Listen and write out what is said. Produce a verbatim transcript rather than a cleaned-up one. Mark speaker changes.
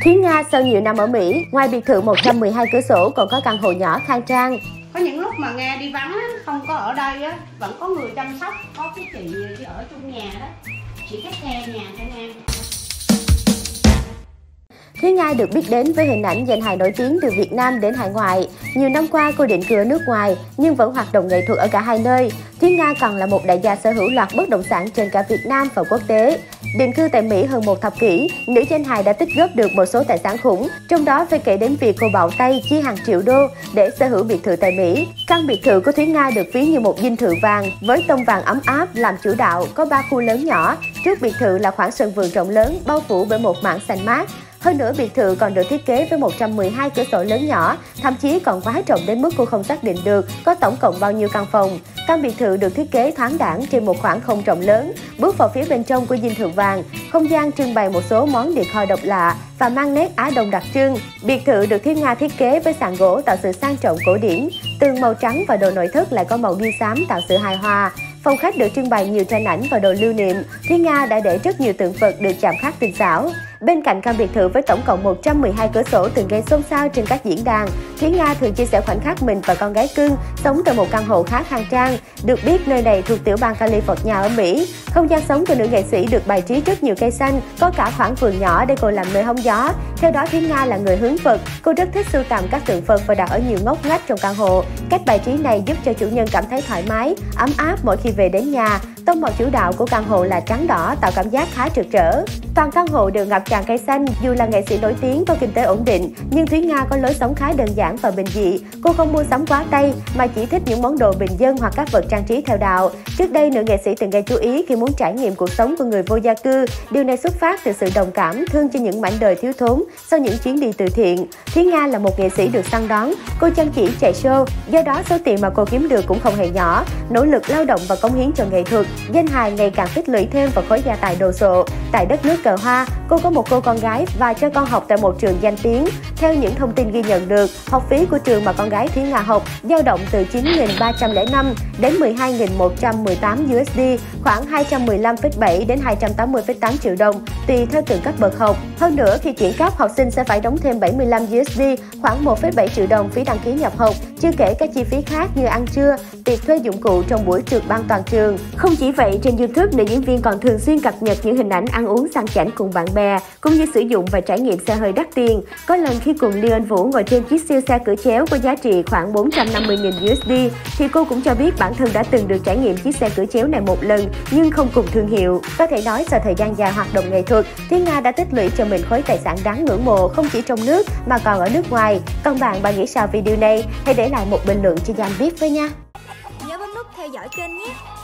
Speaker 1: Thúy Nga sau nhiều năm ở Mỹ, ngoài biệt thự một trăm mười hai cửa sổ còn có căn hộ nhỏ khang trang.
Speaker 2: Có những lúc mà Nga đi vắng á, không có ở đây á, vẫn có người chăm sóc, có cái chị đi ở chung nhà đó, chị khách theo nhà cho Nga.
Speaker 1: Thúy Nga được biết đến với hình ảnh danh hài nổi tiếng từ Việt Nam đến hải ngoại. Nhiều năm qua cô định cư ở nước ngoài nhưng vẫn hoạt động nghệ thuật ở cả hai nơi. Thúy Nga còn là một đại gia sở hữu loạt bất động sản trên cả Việt Nam và quốc tế. Định cư tại Mỹ hơn một thập kỷ, nữ danh hài đã tích góp được một số tài sản khủng, trong đó phải kể đến việc cô bạo tay chi hàng triệu đô để sở hữu biệt thự tại Mỹ. Căn biệt thự của Thúy Nga được ví như một dinh thự vàng với tông vàng ấm áp làm chủ đạo, có ba khu lớn nhỏ. Trước biệt thự là khoảng sân vườn rộng lớn bao phủ bởi một mảng xanh mát. Hơn nữa, biệt thự còn được thiết kế với một trăm mười hai cửa sổ lớn nhỏ, thậm chí còn quá rộng đến mức cô không xác định được có tổng cộng bao nhiêu căn phòng. Căn biệt thự được thiết kế thoáng đãng trên một khoảng không rộng lớn. Bước vào phía bên trong của dinh thự vàng, không gian trưng bày một số món decor độc lạ và mang nét Á Đông đặc trưng. Biệt thự được Thúy Nga thiết kế với sàn gỗ tạo sự sang trọng cổ điển, tường màu trắng và đồ nội thất lại có màu ghi xám tạo sự hài hòa. Phòng khách được trưng bày nhiều tranh ảnh và đồ lưu niệm. Thúy Nga đã để rất nhiều tượng Phật được chạm khắc tinh xảo. Bên cạnh căn biệt thự với tổng cộng một trăm mười hai cửa sổ từng gây xôn xao trên các diễn đàn, Thúy Nga thường chia sẻ khoảnh khắc mình và con gái cưng sống tại một căn hộ khá khang trang. Được biết, nơi này thuộc tiểu bang California ở Mỹ. Không gian sống của nữ nghệ sĩ được bày trí rất nhiều cây xanh, có cả khoảng vườn nhỏ để cô làm nơi hóng gió. Theo đó, Thúy Nga là người hướng Phật. Cô rất thích sưu tầm các tượng Phật và đặt ở nhiều ngóc ngách trong căn hộ. Cách bày trí này giúp cho chủ nhân cảm thấy thoải mái, ấm áp mỗi khi về đến nhà. Tông màu chủ đạo của căn hộ là trắng đỏ, tạo cảm giác khá rực rỡ. Toàn căn hộ đều ngập tràn cây xanh. Dù là nghệ sĩ nổi tiếng có kinh tế ổn định, nhưng Thúy Nga có lối sống khá đơn giản và bình dị. Cô không mua sắm quá tay mà chỉ thích những món đồ bình dân hoặc các vật trang trí theo đạo. Trước đây, nữ nghệ sĩ từng gây chú ý khi muốn trải nghiệm cuộc sống của người vô gia cư. Điều này xuất phát từ sự đồng cảm, thương cho những mảnh đời thiếu thốn sau những chuyến đi từ thiện. Thúy Nga là một nghệ sĩ được săn đón. Cô chăm chỉ chạy show, do đó số tiền mà cô kiếm được cũng không hề nhỏ. Nỗ lực lao động và cống hiến cho nghệ thuật, danh hài ngày càng tích lũy thêm vào khối gia tài đồ sộ. Tại đất nước cờ hoa, cô có một cô con gái và cho con học tại một trường danh tiếng. Theo những thông tin ghi nhận được, học phí của trường mà con gái Thúy Nga học dao động từ chín nghìn ba trăm lẻ năm đến mười hai nghìn một trăm mười tám u ét đê, khoảng hai trăm mười lăm phẩy bảy đến hai trăm tám mươi phẩy tám triệu đồng, tùy theo từng cấp bậc học. Hơn nữa, khi chuyển cấp, học sinh sẽ phải đóng thêm bảy mươi lăm u ét đê, khoảng một phẩy bảy triệu đồng phí đăng ký nhập học, chưa kể các chi phí khác như ăn trưa, tiệc thuê dụng cụ trong buổi trượt băng toàn trường. Không chỉ vậy, trên YouTube, nữ diễn viên còn thường xuyên cập nhật những hình ảnh ăn uống sang chảnh cùng bạn bè, cũng như sử dụng và trải nghiệm xe hơi đắt tiền. Có lần khi cùng Leon Vũ ngồi trên chiếc siêu xe cửa chéo có giá trị khoảng bốn trăm năm mươi nghìn u ét đê, thì cô cũng cho biết bản thân đã từng được trải nghiệm chiếc xe cửa chéo này một lần, nhưng không cùng thương hiệu. Có thể nói, sau thời gian dài hoạt động nghệ thuật, Thúy Nga đã tích lũy cho mình khối tài sản đáng ngưỡng mộ không chỉ trong nước mà còn ở nước ngoài. Còn bạn, bạn nghĩ sao video này? Hãy để lại một bình luận cho Giang biết với nha.
Speaker 3: Nhớ bấm nút theo dõi kênh nhé.